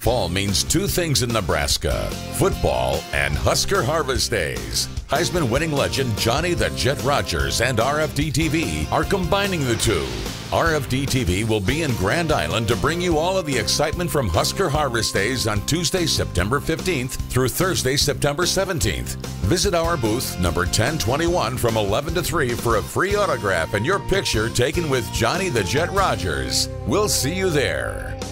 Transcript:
Fall means two things in Nebraska: football and Husker Harvest Days. Heisman-winning legend Johnny the Jet Rodgers and RFD-TV are combining the two. RFD-TV will be in Grand Island to bring you all of the excitement from Husker Harvest Days on Tuesday, September 15th through Thursday, September 17th. Visit our booth, number 1021, from 11 to 3 for a free autograph and your picture taken with Johnny the Jet Rodgers. We'll see you there.